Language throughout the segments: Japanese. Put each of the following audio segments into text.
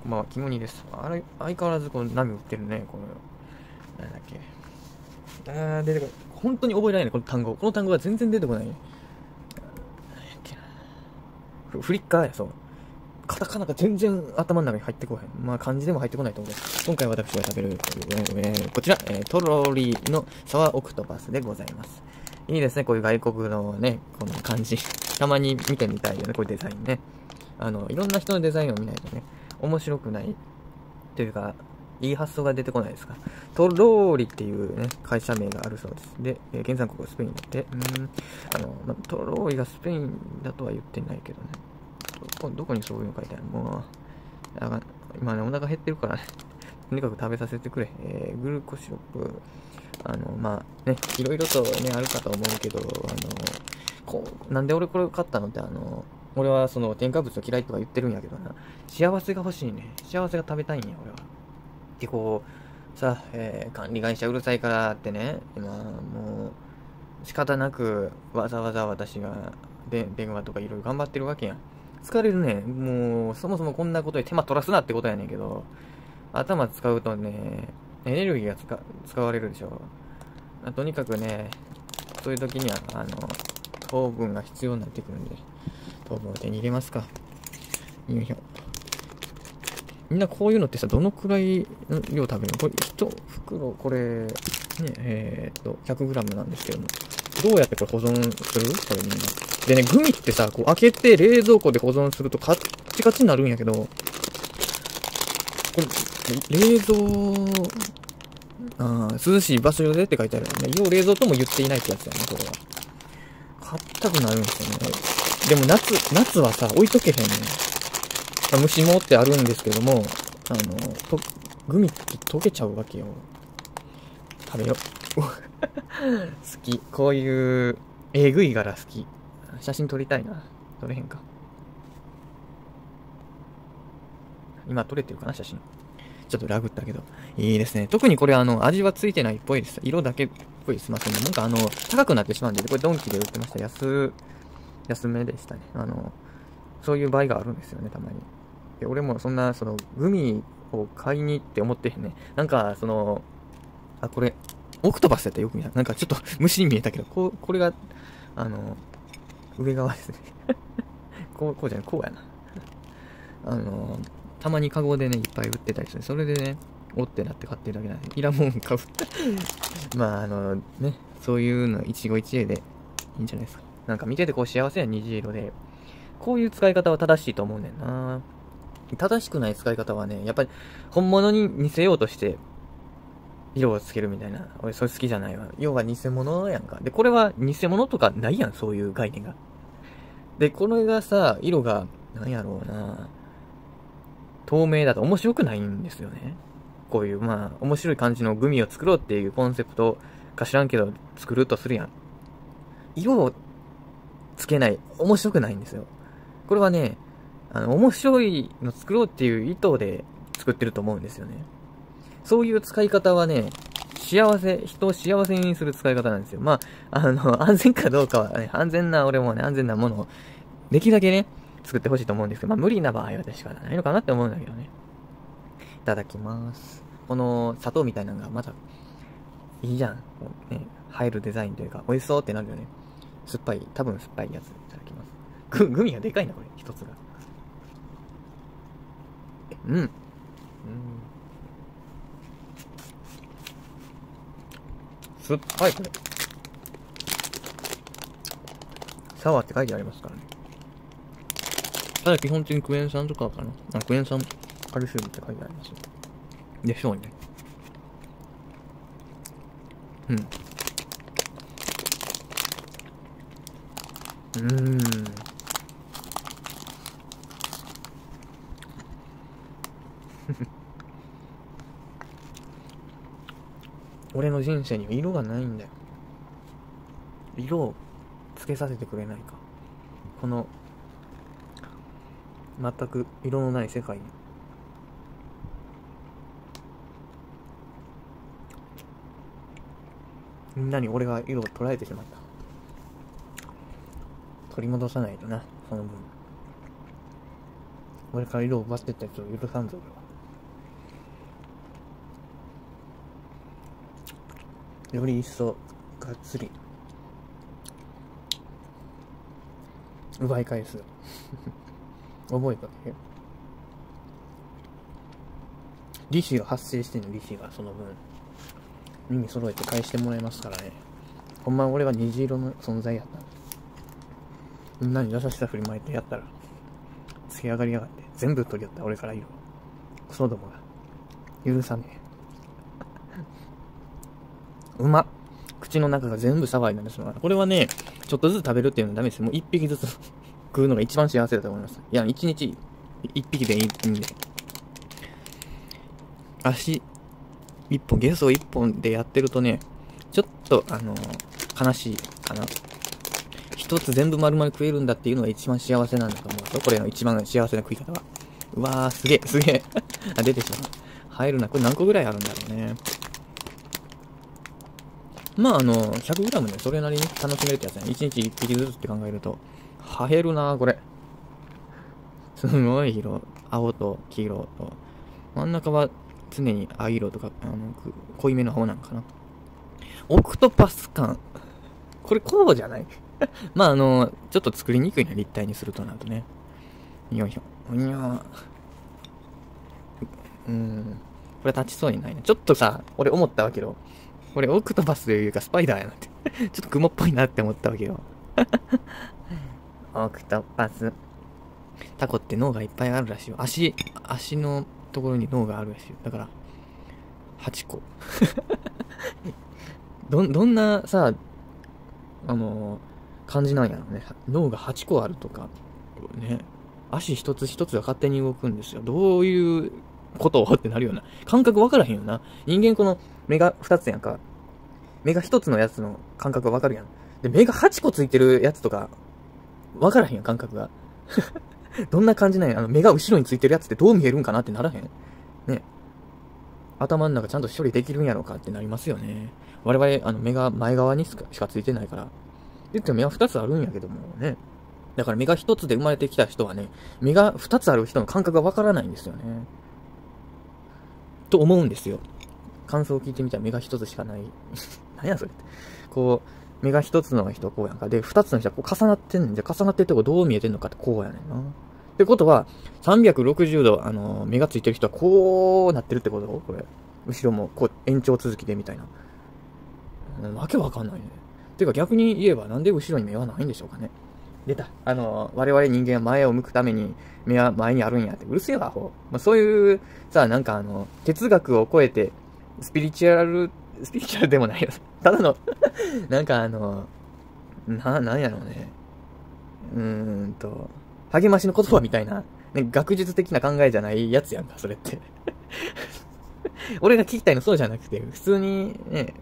こんばんは、キモニです。あれ、相変わらずこの波打ってるね、この、なんだっけ。出てこない。本当に覚えられない、この単語。この単語が全然出てこない。なんやっけな。フリッカーや、そう。カタカナが全然頭の中に入ってこへん。まあ、漢字でも入ってこないと思う。今回私が食べる、こちら、トロリのサワーオクトパスでございます。いいですね、こういう外国のね、この漢字。たまに見てみたいよね、こういうデザインね。いろんな人のデザインを見ないとね、面白くないというか、いい発想が出てこないですか。トローリっていうね、会社名があるそうです。で、原産国スペインで、トローリがスペインだとは言ってないけどね。どこにそういうの書いてあるもう、今ね、お腹減ってるからね、とにかく食べさせてくれ。グルコシロップ、まあね、いろいろとね、あるかと思うけど、なんで俺これを買ったのって、俺はその添加物を嫌いとか言ってるんやけどな、幸せが欲しいね。幸せが食べたいんや、俺は。で、さ、管理会社うるさいからってね、今、もう、仕方なく、わざわざ私が、電話とかいろいろ頑張ってるわけやん。疲れるね。もう、そもそもこんなことで手間取らすなってことやねんけど、頭使うとね、エネルギーが使われるでしょ。とにかくね、そういう時には、糖分が必要になってくるんで、糖分を手に入れますか。よいしょ。みんなこういうのってさ、どのくらいの量食べるの？これ、1袋、これ、ね、100g なんですけども。どうやってこれ保存する？これみんな。でね、グミってさ、こう開けて冷蔵庫で保存するとカッチカチになるんやけど、これ、涼しい場所でって書いてあるよね。要冷蔵とも言っていないってやつやね、これは。硬くなるんですよね。でも夏はさ、置いとけへんね。蒸しもってあるんですけども、グミって溶けちゃうわけよ。食べよ。好き。こういう、えぐい柄好き。写真撮りたいな。撮れへんか。今撮れてるかな、写真。ちょっとラグったけど。いいですね。特にこれ味はついてないっぽいです。色だけっぽいです。ませんね。なんか高くなってしまうんで、これドンキで売ってました。安めでしたね。そういう場合があるんですよね、たまに。で俺もそんな、グミを買いに行って思ってへんね。なんか、これ、オクトパスやったらよく見た。なんかちょっと虫に見えたけど、これが、上側ですね。こうじゃない、こうやな。たまにカゴでね、いっぱい売ってたりする。それでね、おってなって買ってるだけなんで、いらんもん買う。まあ、ね、そういうの一期一会でいいんじゃないですか。なんか見ててこう幸せや虹色で、こういう使い方は正しいと思うねんな。正しくない使い方はね、やっぱり本物に似せようとして色をつけるみたいな。俺それ好きじゃないわ。要は偽物やんか。で、これは偽物とかないやん、そういう概念が。で、これがさ、色が、なんやろうな、透明だと面白くないんですよね。こういう、面白い感じのグミを作ろうっていうコンセプトか知らんけど、作るとするやん。色をつけない。面白くないんですよ。これはね、面白いの作ろうっていう意図で作ってると思うんですよね。そういう使い方はね、人を幸せにする使い方なんですよ。安全かどうかはね、俺もね、安全なものを、できるだけね、作ってほしいと思うんですけど、無理な場合は確かないのかなって思うんだけどね。いただきます。この砂糖みたいなのがまだいいじゃん。ね、入るデザインというか、美味しそうってなるよね。多分酸っぱいやついただきます。グミがでかいな、これ、一つが。うん。酸っぱい、これ。サワーって書いてありますからね。ただ基本的にクエン酸とかかな。クエン酸カルシウムって書いてあります。でしょうね。うん。俺の人生には色がないんだよ。色をつけさせてくれないか。この、全く色のない世界に。みんなに俺が色を捉えてしまった。取り戻さないとな、その分。 俺から色を奪ってったやつを許さんぞ、俺は。より一層、がっつり、奪い返す。覚えたね。利子が発生してんの、利子がその分。耳揃えて返してもらいますからね。ほんま俺は虹色の存在やった。みんなに優しさ振りまいてやったら、つけ上がりやがって、全部取り寄った俺から色。クソどもが。許さねえ。うまっ。口の中が全部騒いなんですよ。これはね、ちょっとずつ食べるっていうのはダメですよ。もう一匹ずつ食うのが一番幸せだと思います。いや、一日一匹でいいんで。足一本、ゲソ一本でやってるとね、ちょっと、悲しいかな。一つ全部丸々食えるんだっていうのが一番幸せなんだと思うよ。これの一番幸せな食い方は。うわー、すげえ、すげえ。あ、出てきた。入るな。これ何個ぐらいあるんだろうね。まあ、100g ね、それなりに楽しめるってやつね。1日1匹ずつって考えると。入るなー、これ。すごい色。青と黄色と。真ん中は常に藍色とか、濃いめの青なんかな。オクトパス感。これこうじゃないまあ、ちょっと作りにくいな、立体にするとなるとね。よいしょ。これ立ちそうにないな。ちょっとさ、俺思ったわけよ。これオクトパスというかスパイダーやなって。ちょっと雲っぽいなって思ったわけよ。オクトパス。タコって脳がいっぱいあるらしいよ。足のところに脳があるらしいよ。だから、8個。どんなさ、感じなんやろね。脳が8個あるとか、ね。足一つ一つが勝手に動くんですよ。どういうことってなるような。感覚わからへんよな。人間この目が2つやんか。目が1つのやつの感覚がわかるやん。で、目が8個ついてるやつとか、わからへんやん、感覚が。どんな感じなんや。目が後ろについてるやつってどう見えるんかなってならへんね。頭の中ちゃんと処理できるんやろうかってなりますよね。我々、目が前側にしかついてないから。言っても目は2つあるんやけどもね。だから目が1つで生まれてきた人はね、目が2つある人の感覚がわからないんですよね。と思うんですよ。感想を聞いてみたら目が1つしかない。何やそれって。こう、目が1つの人はこうやんか。で、2つの人はこう重なってんねん。じゃ重なってるとこどう見えてんのかってこうやねんな。ってことは、360度、目がついてる人はこうなってるってことこれ。後ろもこう延長続きでみたいな。わけわかんないね。てか逆に言えばなんで後ろに目はないんでしょうかね。出た。我々人間は前を向くために目は前にあるんやって。うるせえわ、アホ。まあ、そういう、さ、なんか哲学を超えて、スピリチュアルでもないよ。ただの、なんかなんやろうね。励ましの言葉みたいな、ね、学術的な考えじゃないやつやんか、それって。俺が聞きたいのそうじゃなくて、普通にね、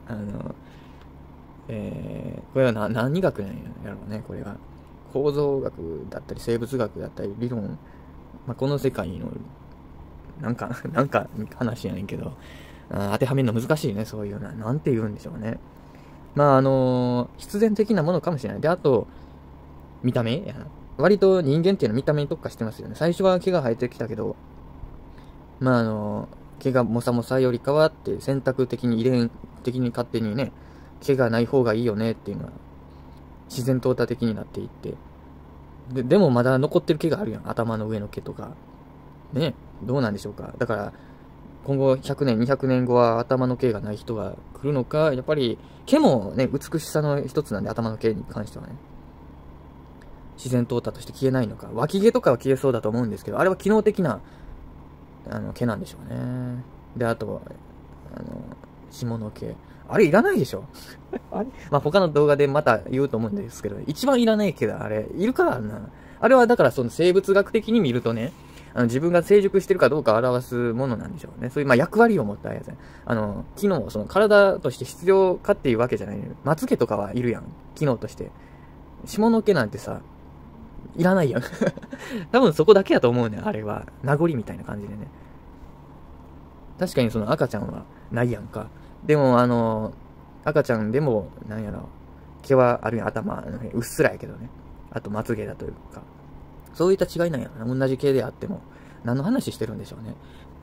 これは何学なんやろうね、これは。構造学だったり、生物学だったり、理論、まあ、この世界の、なんか話やねんけど、当てはめるの難しいね、そういうのは。なんて言うんでしょうね。まあ、必然的なものかもしれない。で、あと、見た目割と人間っていうのは見た目に特化してますよね。最初は毛が生えてきたけど、まあ毛がもさもさよりかはって選択的に遺伝的に勝手にね、毛がない方がいいよねっていうのは自然淘汰的になっていって、でもまだ残ってる毛があるやん。頭の上の毛とか。ね、どうなんでしょうか。だから、今後100年、200年後は頭の毛がない人が来るのか、やっぱり毛もね、美しさの一つなんで、頭の毛に関してはね。自然淘汰として消えないのか。脇毛とかは消えそうだと思うんですけど、あれは機能的な、毛なんでしょうね。で、あと、下の毛。あれいらないでしょあれまあ、他の動画でまた言うと思うんですけど、一番いらない毛だ、あれ。いるかあんな。あれはだからその生物学的に見るとね、自分が成熟してるかどうかを表すものなんでしょうね。そういう、まあ、役割を持ったやつね。機能、その体として必要かっていうわけじゃない。まつ毛とかはいるやん。機能として。下の毛なんてさ、いらないやん。多分そこだけやと思うね、あれは。名残みたいな感じでね。確かにその赤ちゃんはないやんか。でも赤ちゃんでも、なんやろ、毛はあるやん、頭、うっすらやけどね。あと、まつ毛だというか。 そういった違いなんやな。同じ系であっても。何の話してるんでしょうね。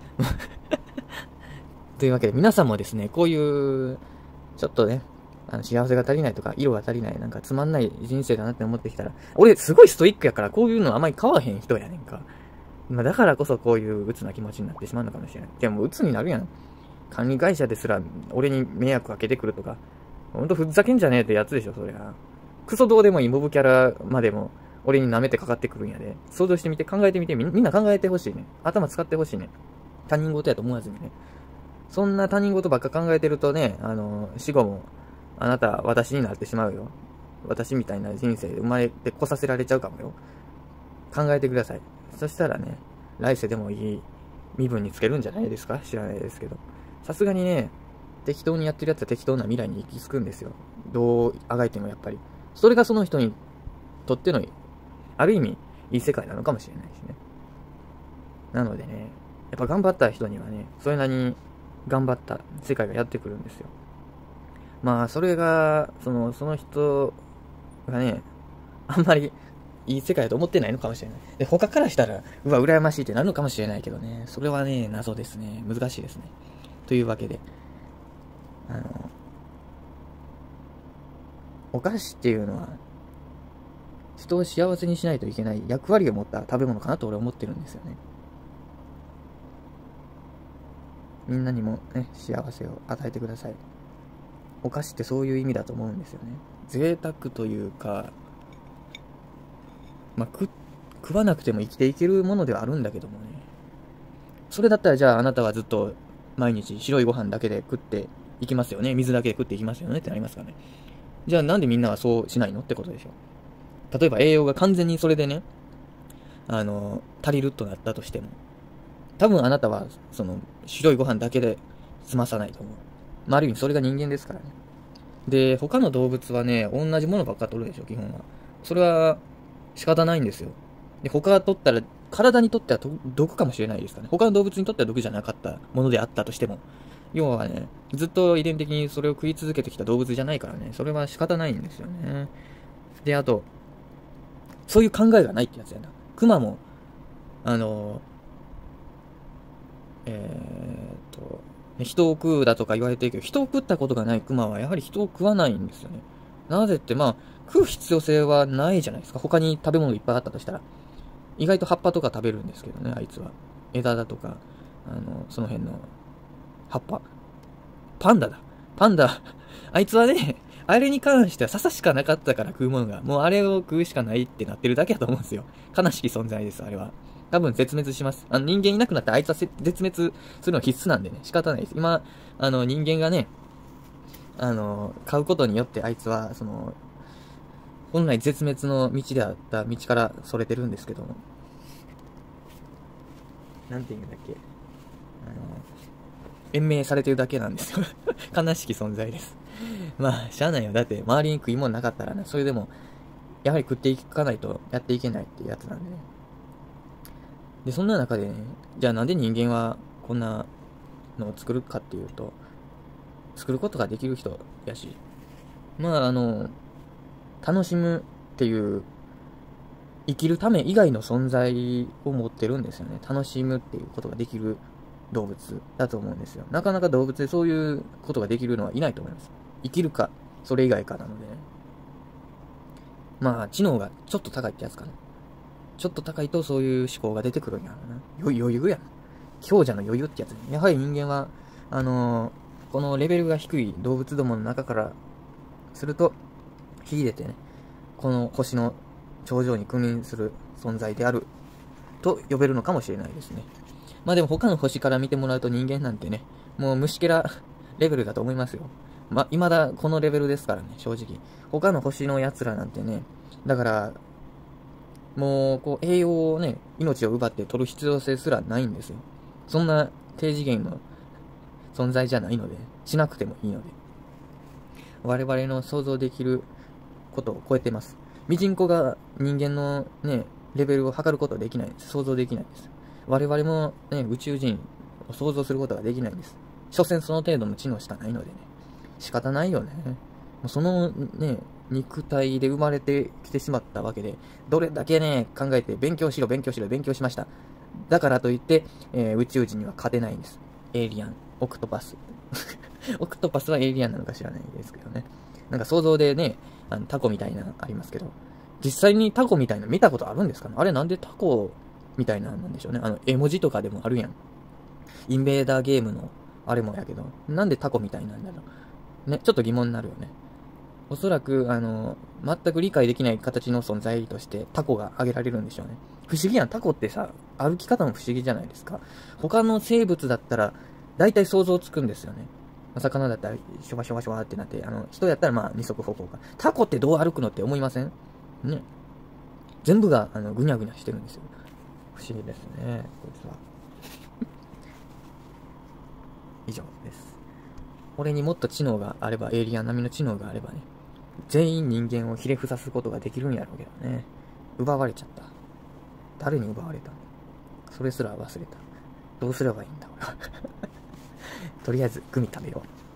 というわけで、皆さんもですね、こういう、ちょっとね、幸せが足りないとか、色が足りない、なんかつまんない人生だなって思ってきたら、俺すごいストイックやから、こういうのあまり買わへん人やねんか。まあ、だからこそこういう鬱な気持ちになってしまうのかもしれない。でも鬱になるやん。管理会社ですら、俺に迷惑かけてくるとか、ほんとふざけんじゃねえってやつでしょ、そりゃ。クソどうでもいいモブキャラまでも、俺に舐めてかかってくるんやで。想像してみて、考えてみて、みんな考えてほしいね。頭使ってほしいね。他人事やと思わずにね。そんな他人事ばっか考えてるとね、死後も、あなた、私になってしまうよ。私みたいな人生で生まれてこさせられちゃうかもよ。考えてください。そしたらね、来世でもいい身分につけるんじゃないですか？知らないですけど。さすがにね、適当にやってるやつは適当な未来に行き着くんですよ。どうあがいてもやっぱり。それがその人にとっての、ある意味、いい世界なのかもしれないしね。なのでね、やっぱ頑張った人にはね、それなりに頑張った世界がやってくるんですよ。まあ、それが、その人がね、あんまりいい世界だと思ってないのかもしれない。で、他からしたら、うわ、羨ましいってなるのかもしれないけどね、それはね、謎ですね。難しいですね。というわけで、お菓子っていうのは、人を幸せにしないといけない役割を持った食べ物かなと俺は思ってるんですよね。みんなにもね、幸せを与えてください。お菓子ってそういう意味だと思うんですよね。贅沢というか、まあ、食わなくても生きていけるものではあるんだけどもね。それだったらじゃああなたはずっと毎日白いご飯だけで食っていきますよね。水だけで食っていきますよねってなりますからね。じゃあなんでみんなはそうしないのってことでしょ。例えば栄養が完全にそれでね、足りるとなったとしても、多分あなたは、白いご飯だけで済まさないと思う。まあ、ある意味それが人間ですからね。で、他の動物はね、同じものばっか取るでしょ、基本は。それは仕方ないんですよ。で、他が取ったら、体にとっては毒かもしれないですからね。他の動物にとっては毒じゃなかったものであったとしても。要はね、ずっと遺伝的にそれを食い続けてきた動物じゃないからね、それは仕方ないんですよね。で、あと、そういう考えがないってやつやな。熊も、人を食うだとか言われてるけど、人を食ったことがない熊はやはり人を食わないんですよね。なぜって、まあ、食う必要性はないじゃないですか。他に食べ物がいっぱいあったとしたら。意外と葉っぱとか食べるんですけどね、あいつは。枝だとか、その辺の葉っぱ。パンダだ。パンダ。あいつはね、あれに関しては笹しかなかったから食うものが、もうあれを食うしかないってなってるだけだと思うんですよ。悲しき存在です、あれは。多分絶滅します。人間いなくなったらあいつは絶滅するのは必須なんでね、仕方ないです。今、人間がね、買うことによってあいつは、本来絶滅の道であった道からそれてるんですけども。なんて言うんだっけ。延命されてるだけなんですよ。悲しき存在です。まあ、しゃあないよ。だって、周りに食い物なかったらね、それでも、やはり食っていかないとやっていけないっていうやつなんでね。で、そんな中でね、じゃあなんで人間はこんなのを作るかっていうと、作ることができる人やし、まあ楽しむっていう、生きるため以外の存在を持ってるんですよね。楽しむっていうことができる動物だと思うんですよ。なかなか動物でそういうことができるのはいないと思います。生きるか、それ以外かなのでね。まあ、知能がちょっと高いってやつかな。ちょっと高いとそういう思考が出てくるんやろな。余裕やな。強者の余裕ってやつね。やはり人間は、このレベルが低い動物どもの中からすると、秀でてね、この星の頂上に君臨する存在であると呼べるのかもしれないですね。まあでも他の星から見てもらうと人間なんてね、もう虫けらレベルだと思いますよ。まあ、未だこのレベルですからね、正直。他の星の奴らなんてね、だから、もう、こう、栄養をね、命を奪って取る必要性すらないんですよ。そんな低次元の存在じゃないので、しなくてもいいので。我々の想像できることを超えてます。ミジンコが人間のね、レベルを測ることはできないんです。想像できないんです。我々もね、宇宙人を想像することができないんです。所詮その程度の知能しかないのでね。仕方ないよね。もうそのね、 肉体で生まれてきてしまったわけで、どれだけね、考えて勉強しろ、勉強しろ、勉強しました。だからといって、宇宙人には勝てないんです。エイリアン、オクトパス。オクトパスはエイリアンなのか知らないですけどね。なんか想像でね、タコみたいなのありますけど、実際にタコみたいなの見たことあるんですかね。あれなんでタコみたいなのなんでしょうね。絵文字とかでもあるやん。インベーダーゲームのあれもやけど、なんでタコみたいなんだろう。ね、ちょっと疑問になるよね。おそらく、全く理解できない形の存在としてタコが挙げられるんでしょうね。不思議やん。タコってさ、歩き方も不思議じゃないですか。他の生物だったら、大体想像つくんですよね。魚だったら、シュワシュワシュワってなって、人やったらまあ二足歩行か。タコってどう歩くのって思いませんね。全部が、ぐにゃぐにゃしてるんですよ。不思議ですね、こいつは。以上です。俺にもっと知能があれば、エイリアン並みの知能があればね、全員人間をひれ伏さすことができるんやろうけどね。奪われちゃった。誰に奪われたの？それすら忘れた。どうすればいいんだ、俺は。とりあえず、グミ食べよう。